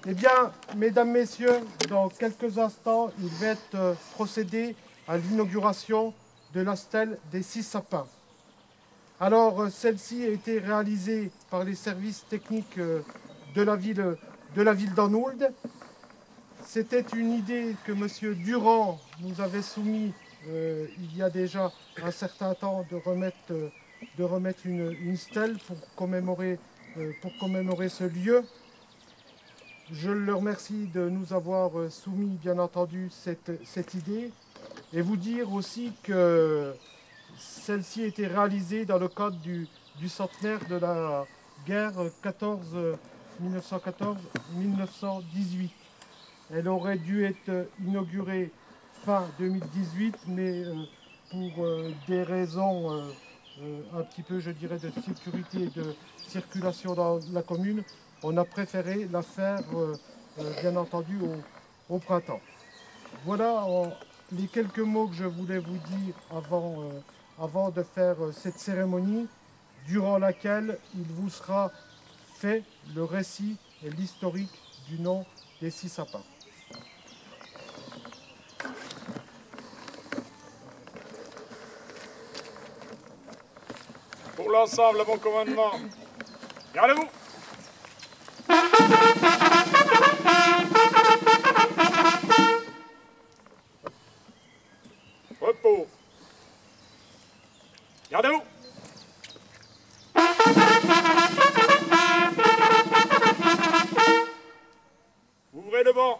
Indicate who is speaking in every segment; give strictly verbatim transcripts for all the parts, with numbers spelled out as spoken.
Speaker 1: Eh bien, mesdames, messieurs, dans quelques instants, il va être euh, procédé à l'inauguration de la stèle des six sapins. Alors, euh, celle-ci a été réalisée par les services techniques euh, de la ville de la ville d'Anhould. C'était une idée que M. Durand nous avait soumise euh, il y a déjà un certain temps de remettre, euh, de remettre une, une stèle pour commémorer, euh, pour commémorer ce lieu. Je le remercie de nous avoir soumis, bien entendu, cette, cette idée et vous dire aussi que celle-ci a été réalisée dans le cadre du, du centenaire de la guerre mille neuf cent quatorze mille neuf cent dix-huit. Elle aurait dû être inaugurée fin deux mille dix-huit, mais euh, pour euh, des raisons euh, euh, un petit peu, je dirais, de sécurité et de circulation dans la commune, on a préféré la faire, euh, euh, bien entendu, au, au printemps. Voilà en, les quelques mots que je voulais vous dire avant, euh, avant de faire euh, cette cérémonie, durant laquelle il vous sera fait le récit et l'historique du nom des six sapins.
Speaker 2: Pour l'ensemble, le bon commandement. Gardez-vous. Repos. Gardez-vous. Ouvrez le banc.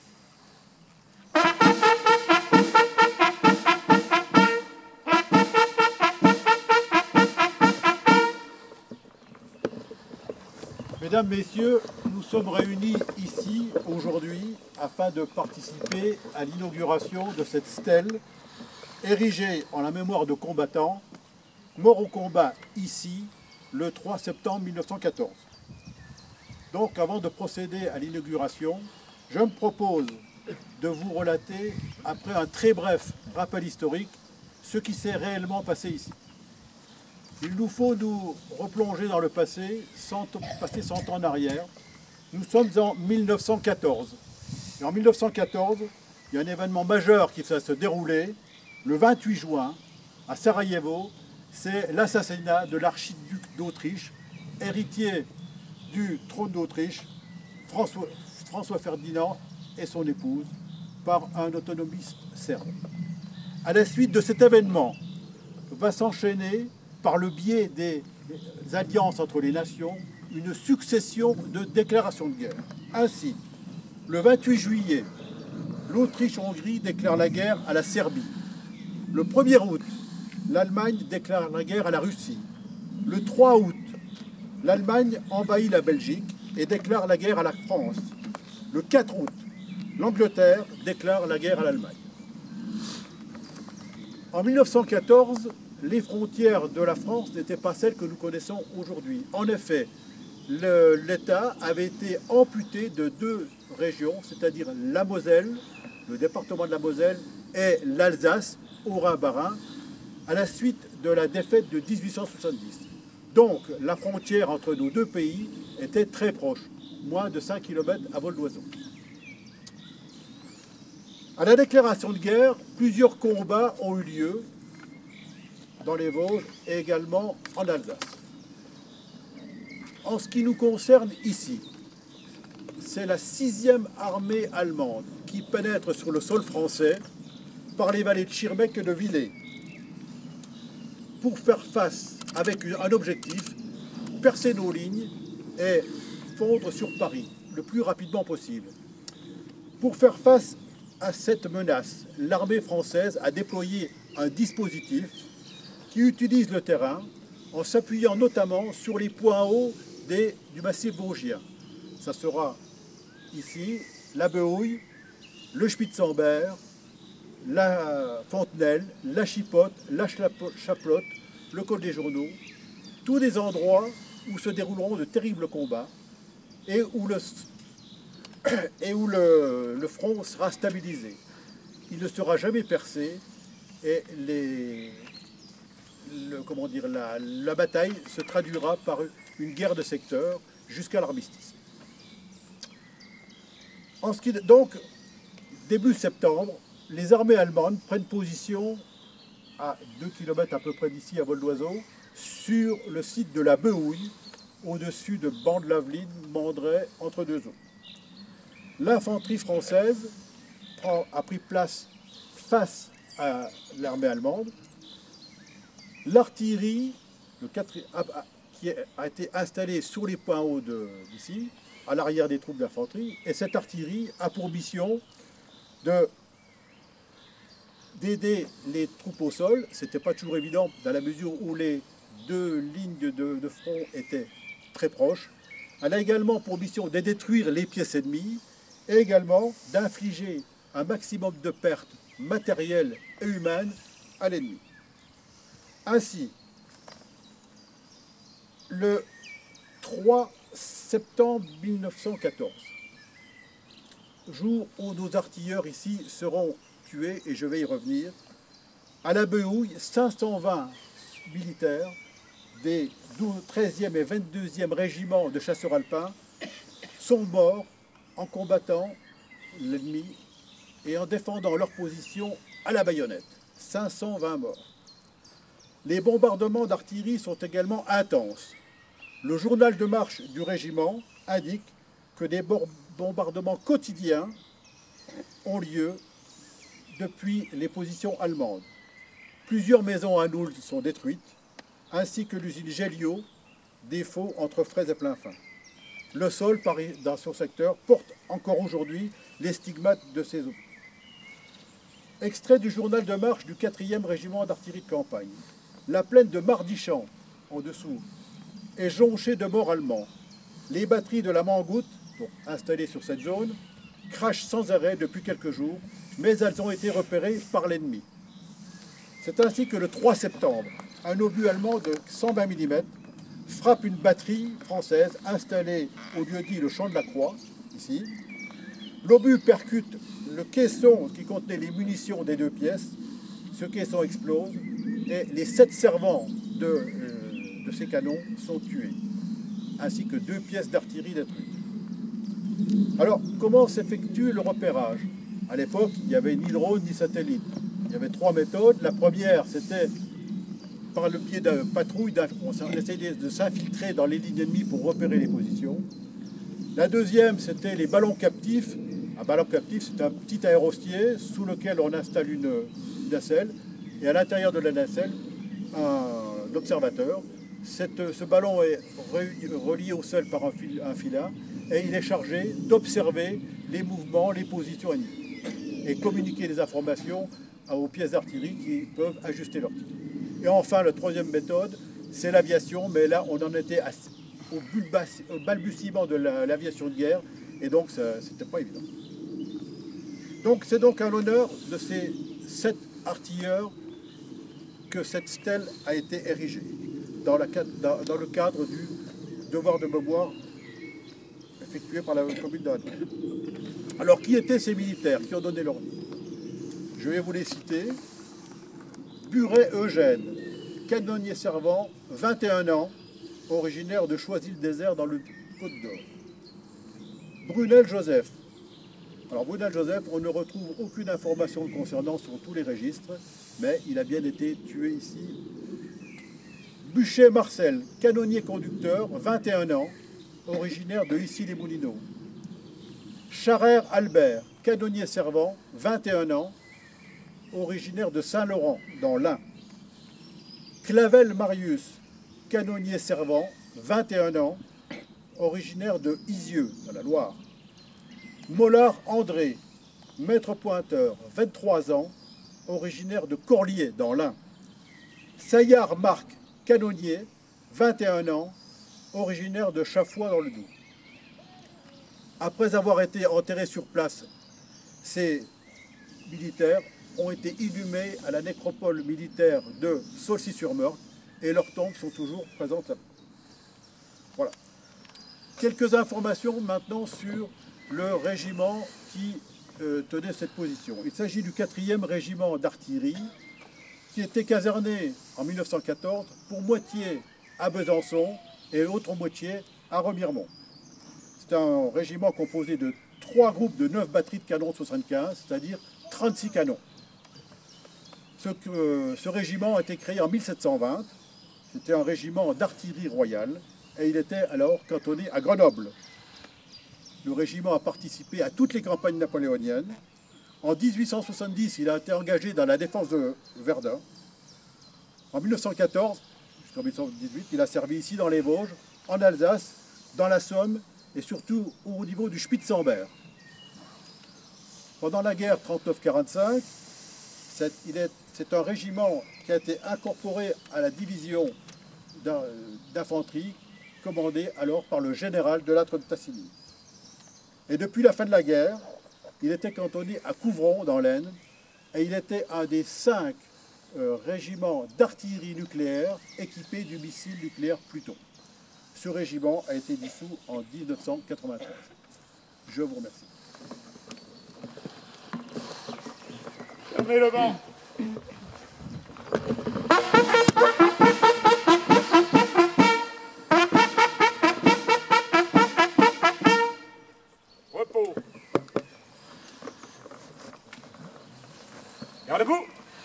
Speaker 3: Mesdames, Messieurs, nous sommes réunis ici aujourd'hui afin de participer à l'inauguration de cette stèle érigée en la mémoire de combattants morts au combat ici le trois septembre mille neuf cent quatorze. Donc avant de procéder à l'inauguration, je me propose de vous relater, après un très bref rappel historique, ce qui s'est réellement passé ici. Il nous faut nous replonger dans le passé, cent, passer cent ans en arrière. Nous sommes en mille neuf cent quatorze. Et en mille neuf cent quatorze, il y a un événement majeur qui va se dérouler le vingt-huit juin à Sarajevo. C'est l'assassinat de l'archiduc d'Autriche, héritier du trône d'Autriche, François, François Ferdinand et son épouse, par un autonomiste serbe. À la suite de cet événement, va s'enchaîner, par le biais des alliances entre les nations, une succession de déclarations de guerre. Ainsi, le vingt-huit juillet, l'Autriche-Hongrie déclare la guerre à la Serbie. Le premier août, l'Allemagne déclare la guerre à la Russie. Le trois août, l'Allemagne envahit la Belgique et déclare la guerre à la France. Le quatre août, l'Angleterre déclare la guerre à l'Allemagne. En mille neuf cent quatorze, les frontières de la France n'étaient pas celles que nous connaissons aujourd'hui. En effet, l'État avait été amputé de deux régions, c'est-à-dire la Moselle, le département de la Moselle, et l'Alsace, au Rhin-Bas-Rhin, à la suite de la défaite de mille huit cent soixante-dix. Donc, la frontière entre nos deux pays était très proche, moins de cinq kilomètres à vol d'oiseau. À la déclaration de guerre, plusieurs combats ont eu lieu dans les Vosges et également en Alsace. En ce qui nous concerne ici, c'est la sixième armée allemande qui pénètre sur le sol français par les vallées de Schirmeck et de Villers pour faire face avec un objectif, percer nos lignes et fondre sur Paris le plus rapidement possible. Pour faire face à cette menace, l'armée française a déployé un dispositif qui utilise le terrain en s'appuyant notamment sur les points hauts des, du massif vosgien. Ça sera ici la Behouille, le Spitzemberg, la Fontenelle, la Chipote, la Chaplotte, le col des Journaux, tous des endroits où se dérouleront de terribles combats et où le, et où le, le front sera stabilisé. Il ne sera jamais percé et les... Le, comment dire, la, la bataille se traduira par une guerre de secteur jusqu'à l'armistice. En ce qui, donc, début septembre, les armées allemandes prennent position à deux kilomètres à peu près d'ici, à vol d'oiseau, sur le site de la Behouille, au-dessus de Bande-Laveline, Mandray, entre deux eaux. L'infanterie française prend, a pris place face à l'armée allemande. L'artillerie qui a été installée sur les points hauts d'ici, à l'arrière des troupes d'infanterie, et cette artillerie a pour mission de d'aider les troupes au sol. Ce n'était pas toujours évident dans la mesure où les deux lignes de, de front étaient très proches. Elle a également pour mission de détruire les pièces ennemies et également d'infliger un maximum de pertes matérielles et humaines à l'ennemi. Ainsi, le trois septembre mille neuf cent quatorze, jour où nos artilleurs ici seront tués, et je vais y revenir, à la Behouille, cinq cent vingt militaires des treizième et vingt-deuxième régiments de chasseurs alpins sont morts en combattant l'ennemi et en défendant leur position à la baïonnette. cinq cent vingt morts. Les bombardements d'artillerie sont également intenses. Le journal de marche du régiment indique que des bombardements quotidiens ont lieu depuis les positions allemandes. Plusieurs maisons à Noulles sont détruites, ainsi que l'usine Géliot, défaut entre Fraise et Plainfin. Le sol, dans son secteur, porte encore aujourd'hui les stigmates de ces eaux. Extrait du journal de marche du quatrième régiment d'artillerie de campagne. La plaine de Mardichamp, en dessous, est jonchée de morts allemands. Les batteries de la Mangoutte, donc installées sur cette zone, crachent sans arrêt depuis quelques jours, mais elles ont été repérées par l'ennemi. C'est ainsi que le trois septembre, un obus allemand de cent vingt millimètres frappe une batterie française installée au lieu-dit le Champ de la Croix, ici. L'obus percute le caisson qui contenait les munitions des deux pièces. Ce caisson explose et les sept servants de, euh, de ces canons sont tués, ainsi que deux pièces d'artillerie détruites. Alors, comment s'effectue le repérage? À l'époque, il n'y avait ni drone ni satellite. Il y avait trois méthodes. La première, c'était par le biais de patrouille, on essayait de s'infiltrer dans les lignes ennemies pour repérer les positions. La deuxième, c'était les ballons captifs. Un ballon captif, c'est un petit aérostier sous lequel on installe une, une nacelle, et à l'intérieur de la nacelle, un observateur. Cette, ce ballon est relié au sol par un, fil, un filin, et il est chargé d'observer les mouvements, les positions ennemies, et communiquer des informations aux pièces d'artillerie qui peuvent ajuster leur tir. Et enfin, la troisième méthode, c'est l'aviation, mais là, on en était à, au, au balbutiement de l'aviation de guerre, et donc, ce n'était pas évident. Donc, c'est donc à l'honneur de ces sept artilleurs que cette stèle a été érigée, dans, la, dans, dans le cadre du devoir de mémoire effectué par la commune de Rennes. Alors, qui étaient ces militaires qui ont donné leur vie? Je vais vous les citer. Buret Eugène, canonnier servant, vingt et un ans, originaire de Choisy-le-Désert dans le Côte-d'Or. Brunel Joseph. Alors Brunel Joseph, on ne retrouve aucune information le concernant sur tous les registres, mais il a bien été tué ici. Buchet Marcel, canonnier conducteur, vingt et un ans, originaire de Issy-les-Moulineaux. Charrère Albert, canonnier servant, vingt et un ans, originaire de Saint-Laurent, dans l'Ain. Clavel Marius, canonnier servant, vingt et un ans, originaire de Isieux, dans la Loire. Mollard André, maître pointeur, vingt-trois ans, originaire de Corlier, dans l'Ain. Saillard Marc, canonnier, vingt et un ans, originaire de Chaffois, dans le Doubs. Après avoir été enterrés sur place, ces militaires ont été inhumés à la nécropole militaire de Saulcy-sur-Meurthe et leurs tombes sont toujours présentes là. Voilà. Quelques informations maintenant sur le régiment qui euh, tenait cette position. Il s'agit du quatrième régiment d'artillerie qui était caserné en mille neuf cent quatorze pour moitié à Besançon et l'autre moitié à Remiremont. C'est un régiment composé de trois groupes de neuf batteries de canons de soixante-quinze, c'est-à-dire trente-six canons. Ce, euh, ce régiment a été créé en mille sept cent vingt. C'était un régiment d'artillerie royale et il était alors cantonné à Grenoble. Le régiment a participé à toutes les campagnes napoléoniennes. En mille huit cent soixante-dix, il a été engagé dans la défense de Verdun. En mille neuf cent quatorze, jusqu'en mille neuf cent dix-huit, il a servi ici dans les Vosges, en Alsace, dans la Somme et surtout au niveau du Spitzemberg. Pendant la guerre trente-neuf quarante-cinq, c'est un régiment qui a été incorporé à la division d'infanterie commandée alors par le général de Lattre de Tassigny. Et depuis la fin de la guerre, il était cantonné à Couvron dans l'Aisne et il était un des cinq euh, régiments d'artillerie nucléaire équipés du missile nucléaire Pluton. Ce régiment a été dissous en mille neuf cent quatre-vingt-treize. Je vous remercie.
Speaker 2: Fermez le banc. Repos. Gardez-vous.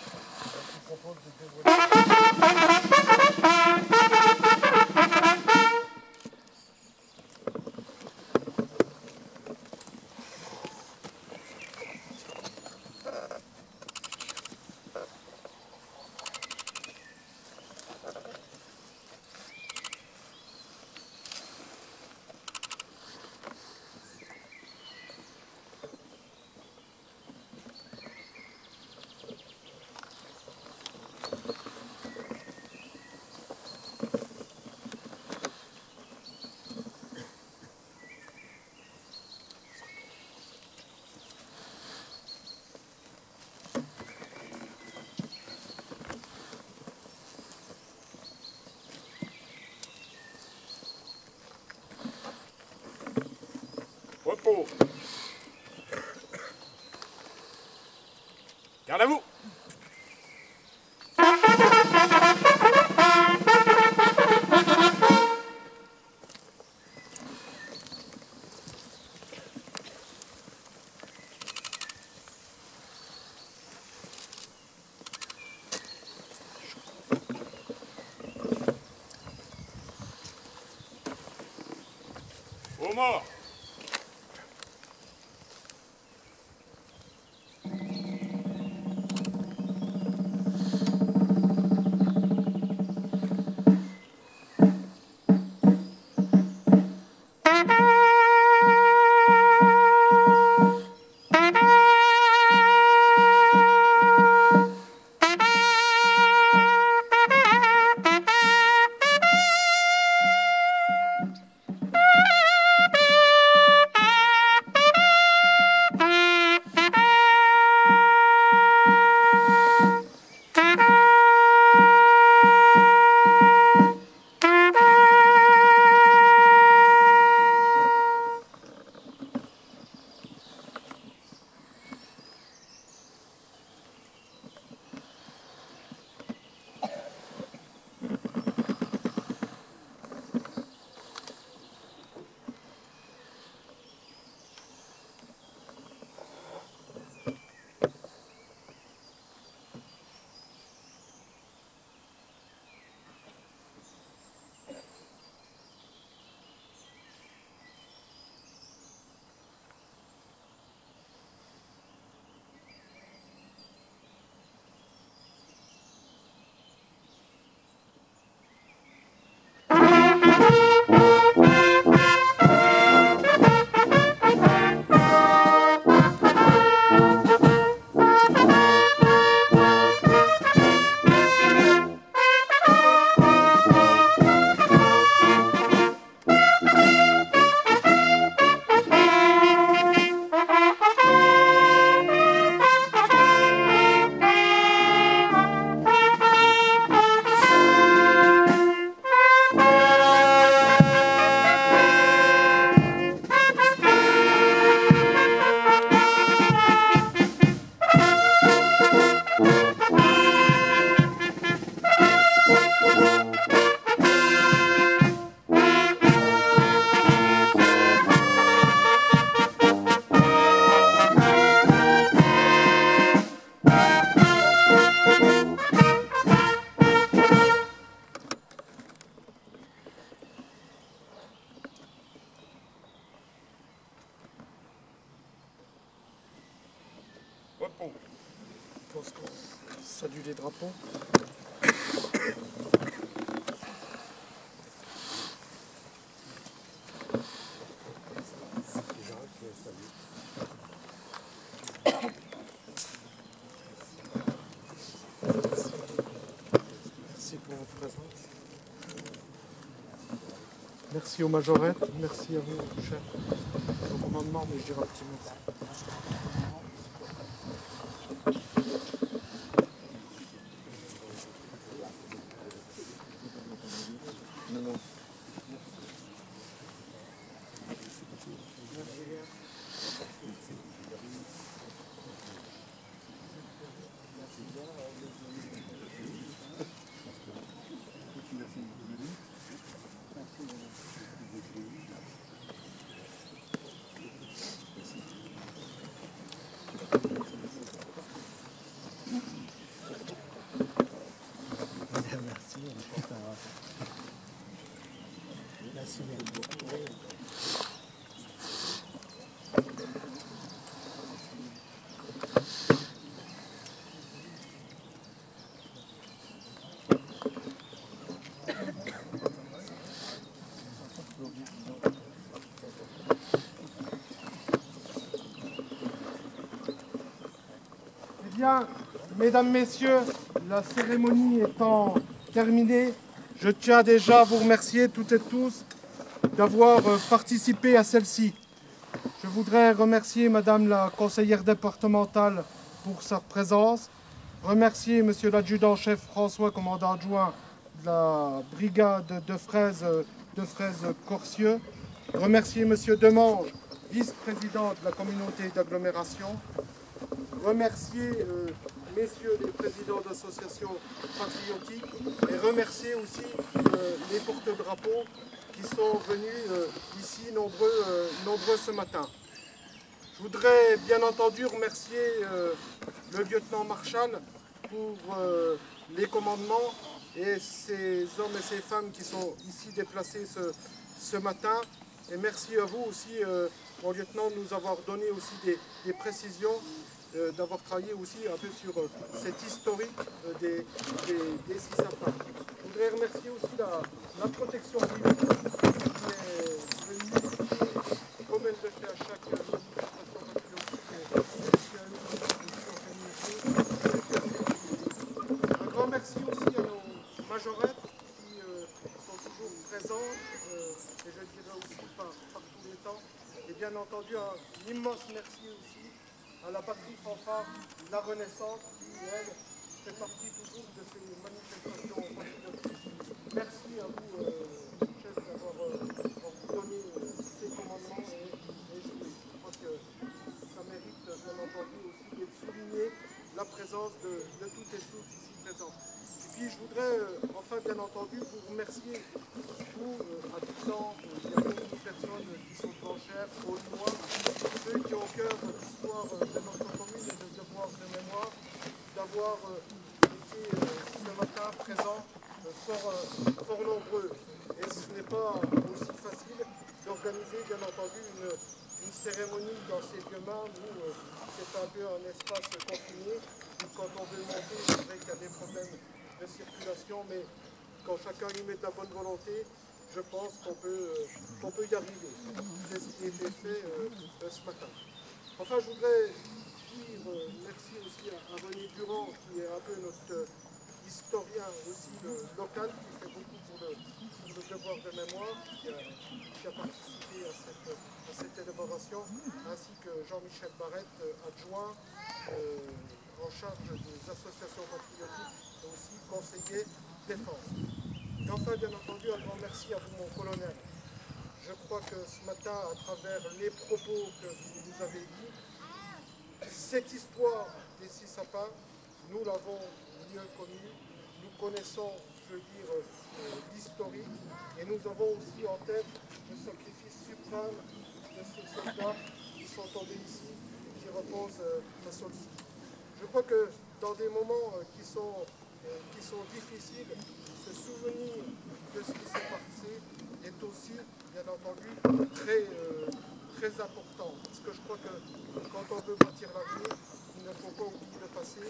Speaker 2: Repos. Gardez-vous. Au mort.
Speaker 1: pense qu'on salue les drapeaux. Merci pour votre présence. Merci aux majorettes, merci à vous, chef. Au commandement, mais je dirais un petit merci. Bien, mesdames, messieurs, la cérémonie étant terminée, je tiens déjà à vous remercier toutes et tous d'avoir participé à celle-ci. Je voudrais remercier madame la conseillère départementale pour sa présence, remercier monsieur l'adjudant-chef François, commandant adjoint de la brigade de fraises, de fraises Corcieux, remercier monsieur Demange, vice-président de la communauté d'agglomération, remercier euh, messieurs les présidents d'associations patriotiques et remercier aussi euh, les porte-drapeaux qui sont venus euh, ici nombreux, euh, nombreux ce matin. Je voudrais bien entendu remercier euh, le lieutenant Marchal pour euh, les commandements et ces hommes et ces femmes qui sont ici déplacés ce, ce matin. Et merci à vous aussi, euh, mon lieutenant, de nous avoir donné aussi des, des précisions, euh, d'avoir travaillé aussi un peu sur euh, cette historique euh, des, des, des six sapins. Je voudrais remercier aussi la, la protection civile qui est venue, comme elle le fait à chaque manifestation patriotique, qui a eu un grand merci aussi à nos majorettes qui euh, sont toujours présentes, euh, et je dirais aussi par, par tous les temps. Et bien entendu, un immense merci aussi à la batterie fanfare La Renaissance, qui, elle, fait partie toujours de ces manifestations patriotiques. Merci à vous, euh, chef, d'avoir euh, donné euh, ces commandements et, et je, je crois que ça mérite, bien entendu, aussi d'être souligné la présence de, de toutes et tous ici présents. Et puis je voudrais euh, enfin, bien entendu, vous remercier, vous, euh, habitants, euh, il y a beaucoup de personnes qui sont planchères, aulnois, ceux qui ont au cœur l'histoire de notre commune et le devoir de mémoire, d'avoir euh, été euh, ce matin présents, euh, fort, euh, fort nombreux. Et ce n'est pas aussi facile d'organiser, bien entendu, une, une cérémonie dans ces lieux mains où euh, c'est un peu un espace confiné, où quand on veut monter, c'est vrai qu'il y a des problèmes de circulation, mais quand chacun y met de la bonne volonté, je pense qu'on peut, euh, qu'on peut y arriver. C'est ce qui a été fait euh, euh, ce matin. Enfin, je voudrais dire euh, merci aussi à, à René Durand, qui est un peu notre euh, historien aussi le, local, qui fait beaucoup pour le, pour le devoir de mémoire, qui a, qui a participé à cette, à cette élaboration, ainsi que Jean-Michel Barrette, euh, adjoint euh, en charge des associations patriotiques et aussi conseiller défense. Et enfin, bien entendu, un grand merci à vous, mon colonel. Je crois que ce matin, à travers les propos que vous nous avez dit, cette histoire des six sapins, nous l'avons mieux connue. Nous connaissons, je veux dire, euh, l'historique, et nous avons aussi en tête le sacrifice suprême de ces soldats qui sont tombés ici, qui reposent euh, à Saulcy. Je crois que dans des moments euh, qui sont euh, qui sont difficiles, se souvenir de ce qui s'est passé est aussi, bien entendu, très, euh, très important. Parce que je crois que quand on veut bâtir l'avenir, il ne faut pas oublier le passé.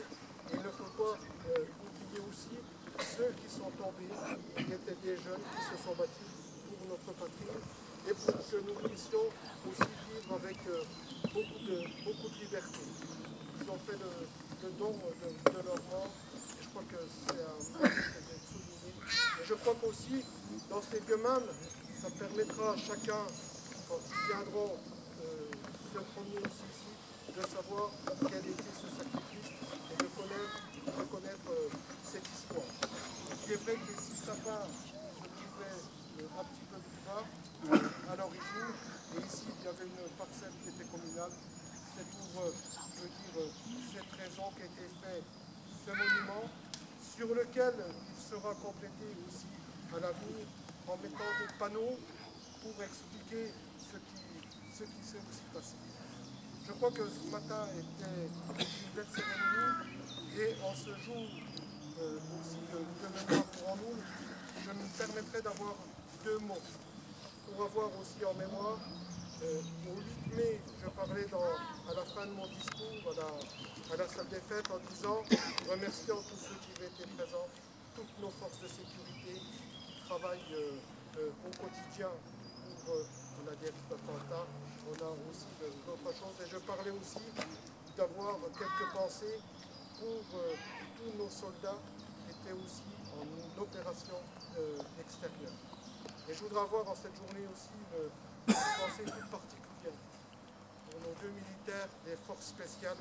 Speaker 1: Et il ne faut pas euh, oublier aussi ceux qui sont tombés, qui étaient des jeunes, qui se sont battus pour notre patrie et pour que nous puissions aussi vivre avec euh, beaucoup, de, beaucoup de liberté. Ils ont fait le, le don de, de leur mort et je crois que c'est un mérite d'être souligné. Et je crois qu'aussi, dans ces gemmes, ça permettra à chacun, quand ils viendront euh, se promener aussi ici, de savoir quel était ce sacrifice et de connaître, de connaître euh, cette histoire. Il est vrai que les six sapins se trouvaient euh, un petit peu plus bas euh, à l'origine, et ici il y avait une parcelle qui était communale. C'est pour, euh, je veux dire, euh, cette raison qu'a été fait ce monument, sur lequel il sera complété aussi à l'avenir en mettant des panneaux pour expliquer ce qui, ce qui s'est aussi passé. Je crois que ce matin était une belle cérémonie et en ce jour euh, aussi de, de mémoire pour nous, je me permettrai d'avoir deux mots pour avoir aussi en mémoire. Euh, au huit mai, je parlais dans, à la fin de mon discours à la, à la salle des fêtes en disant, remerciant tous ceux qui étaient présents, toutes nos forces de sécurité qui travaillent euh, euh, au quotidien pour euh, la dérive d'attentat. On a aussi d'autres choses. Et je parlais aussi d'avoir quelques pensées pour euh, tous nos soldats qui étaient aussi en opération euh, extérieure. Et je voudrais avoir en cette journée aussi une, une pensée toute particulière pour nos deux militaires des forces spéciales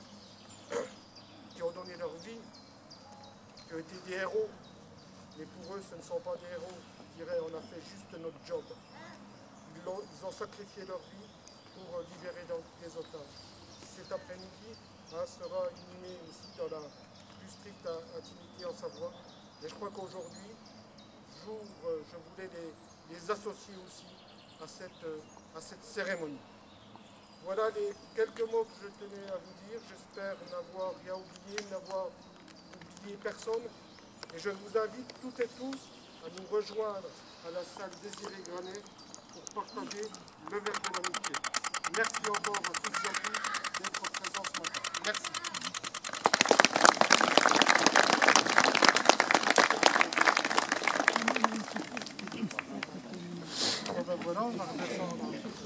Speaker 1: qui ont donné leur vie, qui ont été des héros. Mais pour eux, ce ne sont pas des héros. Je dirais, on a fait juste notre job. Ils ont, ils ont sacrifié leur vie pour libérer donc des otages. Cet après-midi hein, sera inhumé aussi dans la plus stricte intimité en Savoie. Et je crois qu'aujourd'hui, jour, je voulais les, les associer aussi à cette, à cette cérémonie. Voilà les quelques mots que je tenais à vous dire. J'espère n'avoir rien oublié, n'avoir oublié personne. Et je vous invite toutes et tous à nous rejoindre à la salle Désiré Granet pour partager le verre de l'amitié. Merci encore à toutes et à tous d'être présents ce matin. Merci. Bon ben voilà, on va redescendre.